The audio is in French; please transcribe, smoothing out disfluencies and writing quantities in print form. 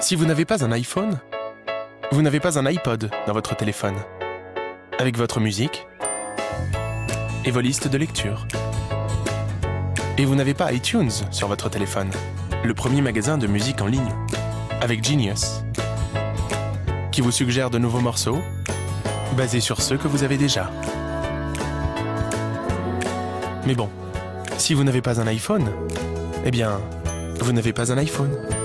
Si vous n'avez pas un iPhone, vous n'avez pas un iPod dans votre téléphone, avec votre musique et vos listes de lecture. Et vous n'avez pas iTunes sur votre téléphone, le premier magasin de musique en ligne, avec Genius, qui vous suggère de nouveaux morceaux basés sur ceux que vous avez déjà. Mais bon, si vous n'avez pas un iPhone, eh bien, vous n'avez pas un iPhone.